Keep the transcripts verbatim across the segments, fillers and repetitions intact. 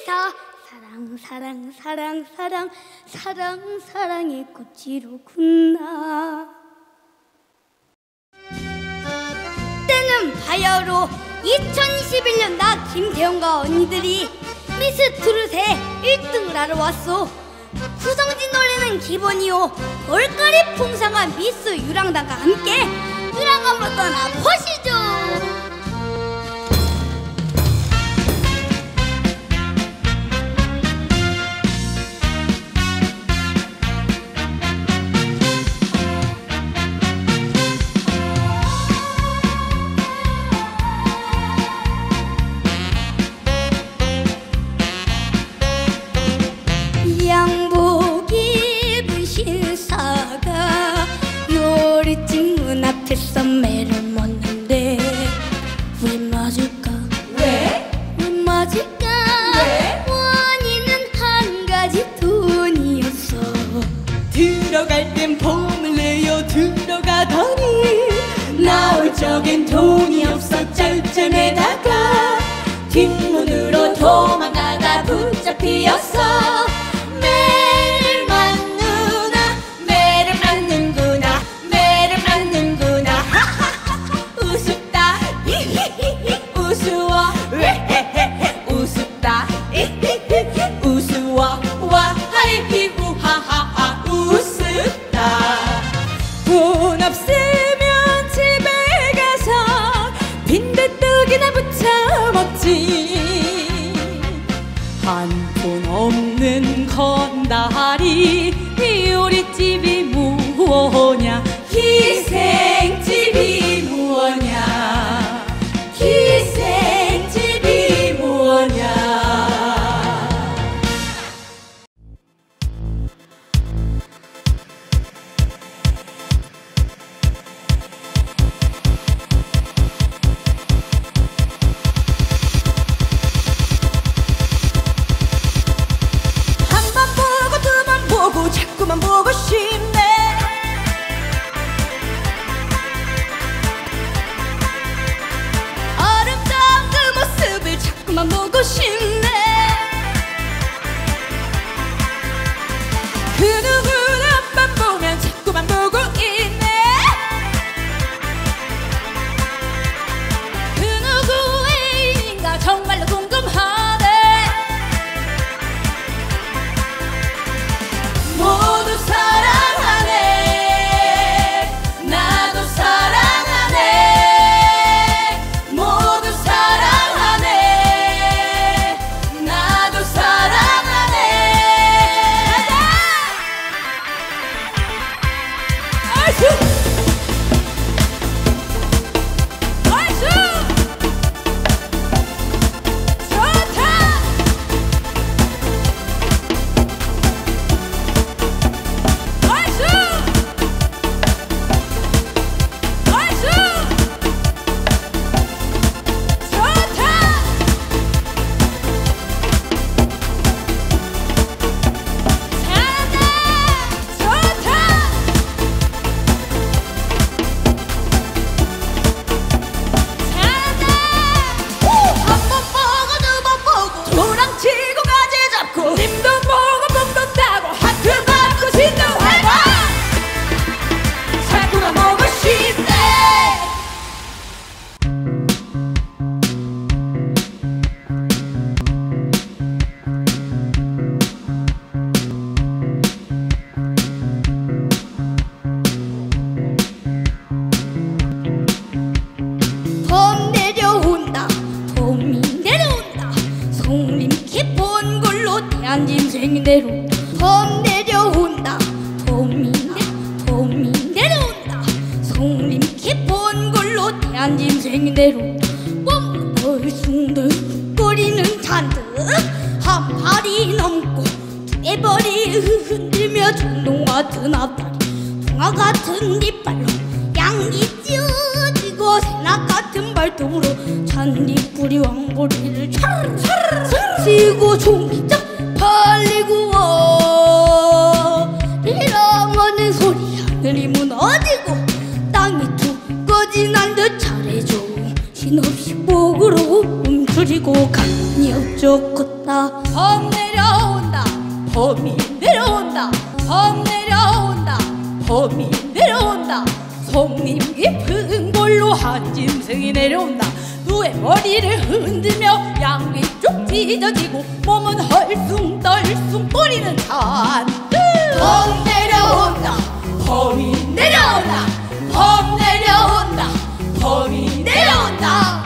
다 사랑 사랑 사랑 사랑 사랑 사랑의 꽃이로구나. 때는 바야흐로 이천이십일 년 나 김태형과 언니들이 미스 트롯의 일 등을 하러 왔소. 구성진 노래는 기본이요, 볼거리 풍성한 미스 유랑단과 함께 유랑함으로 떠나보시죠. 양복 입은 신사가 요리집 문 앞에서 매를 먹는데 왜 맞을까? 왜? 왜 맞을까? 왜? 원인은 한 가지, 돈이었어. 들어갈 땐 폼을 내요 들어가더니 나올 적엔 돈이 없어 쩔쩔매다가 뒷문으로 도망가다 붙잡히었어. 매를 맞는구나 매를 맞는구나 매를 맞는구나 하하하 우습다 히히히히 우스워 왜헤헤헤 우습다 히히히히 우스워 와하이히 우하하하 우습다. 돈 없으면 집에 가서 빈대떡이나 부쳐 먹지. 한 푼 없는 건다리 요리집이 무엇냐 희생집이 무엇냐 희생집이 무엇냐. 자꾸만 보고 싶네. 아름다운 그 모습을 자꾸만 보고 싶네. 그 누구나만 보면 자꾸만 보고 있네. 그 누구의 일인가 정말로 궁금하네. 모두 사랑하네. 나도 사랑하네. 모두 사랑하네. 나도 사랑하네. 아이스 아이스 좋다. 봄 내려온다 봄이 내려온다 송림키 본골로 대한짐승이 내려온다. 봄 내려온다 봄이 내 봄이 내려온다 송림키 본골로 대한짐승이 내려온다. 몸 덜숭덜숭 거리는 잔뜩 한 발이 넘고 두 발이 흔들며 전동 같은 앞다리 동화 같은 이빨로 양기 찢어지고 새낙 같은 발톱으로 잔디뿌리 왕보리를 차르르 치고 종기짝 팔리고 와. 이러면은 소리 하늘이 무너지고 땅이 툭 꺼진한 듯 잘해줘. 신없이 목으로 움츠리고 가만히 엎적 걷다 범 내려온다 범이 내려온다 범 내려온다 범이 내려온다 송림 깊은 골로 한 짐승이 내려온다 누의 머리를 흔들며 양위쪽 찢어지고 몸은 헐숭떨숭 꼬리는 잔뜩 범 내려온다 범이 내려온다 범 내려온다 범이 내려온다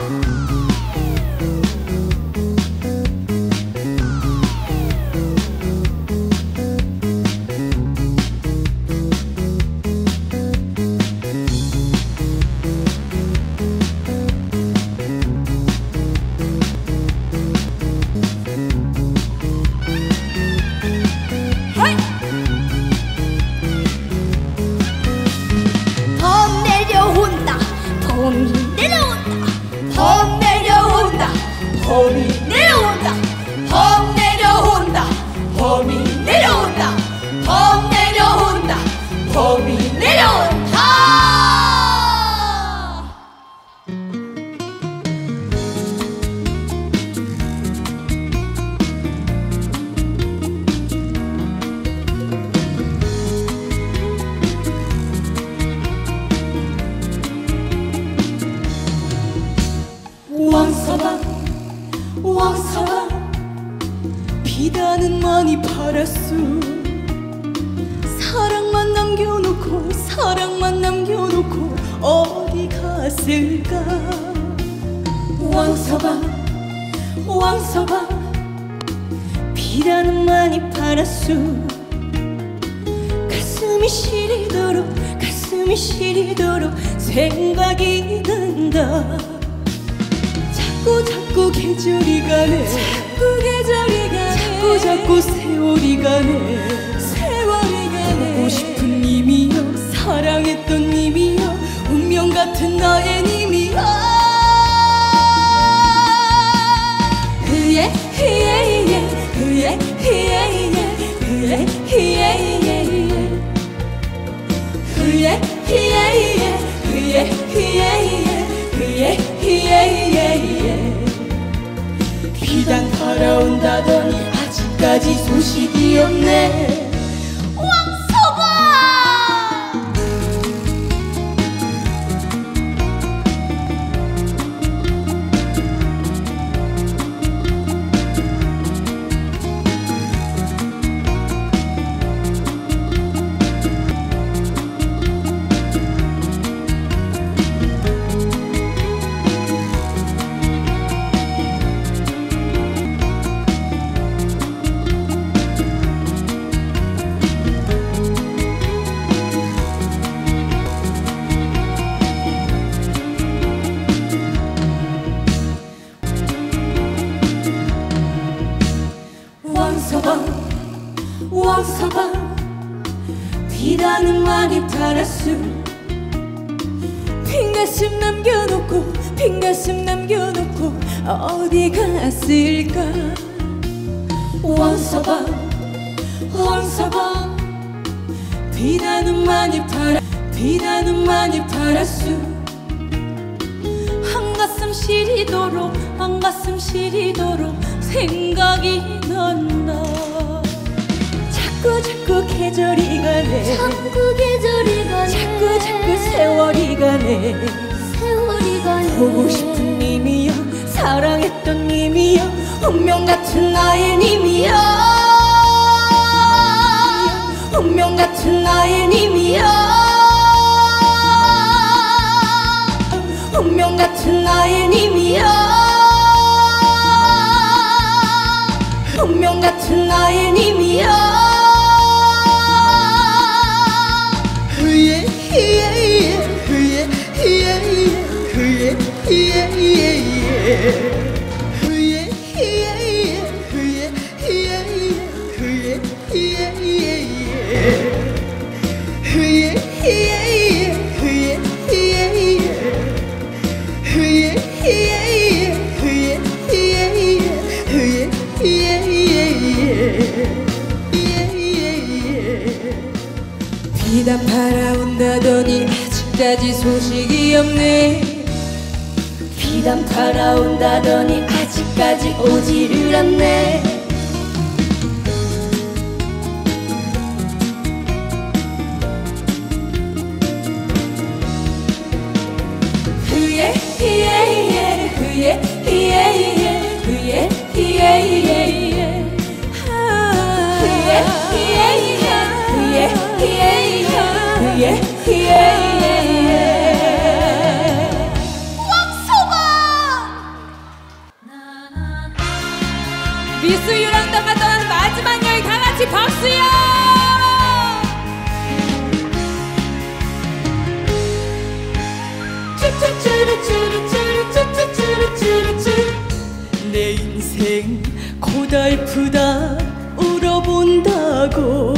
범이 내려온다 범 내려온다 범이 내려온다 범 내려온다 범이 내려온다 왕서방 왕서방 비단은 많이 팔았수 사랑만 남겨놓고 사랑만 남겨놓고 어디 갔을까 왕서방 왕서방 비단은 많이 팔았수 가슴이 시리도록 가슴이 시리도록 생각이 난다 자꾸 자꾸 계절이 가네 자꾸 계절이 가네 자꾸 자꾸 세월이 가네 세월이 가네 보고 싶은 님이여 사랑했던 님이여 운명 같은 나의 님이여 흐예 흐예 흐예 흐예 흐예 흐예 흐예 흐예 흐예 흐예 흐예 흐예 비단 팔아온다더니 아직까지 소식이 없네 왕서방 왕서방 왕서방 비단은 많이 팔았수 빈 가슴 남겨놓고 빈 가슴 남겨놓고 어디 갔을까 왕서방 왕서방 비단은 많이 팔아 비단은 많이 팔았수 한가슴 시리도록 한가슴 시리도록 생각이 난다 자꾸 자꾸 계절이 가네 자꾸 계절이 가네 자꾸 자꾸 세월이 가네 세월이 가네 보고 싶은 님이여 사랑했던 님이여 운명 같은 나의 님이여 운명 같은 나의 님이여 운명 같은 나의 님이여 운명 같은 나의 님이여 흐예 흐예 흐예 흐예 흐예 흐예 흐예 흐예 흐예 흐예 흐예 흐예 비단 팔아온다더니 아직까지 소식이 없네 비단 팔아온다더니 아직까지 오지를 않네 미스 유랑단과 떠나는 마지막 여행 다 같이 박수요! 내 인생 고달프다 울어본다고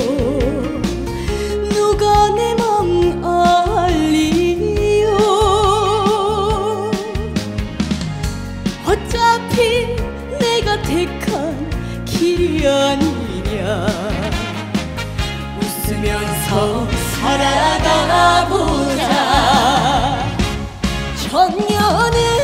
누가 내 맘 알리요. 어차피 내가 택한 길이 아니냐. 웃으면서 살아가 보자. 천년의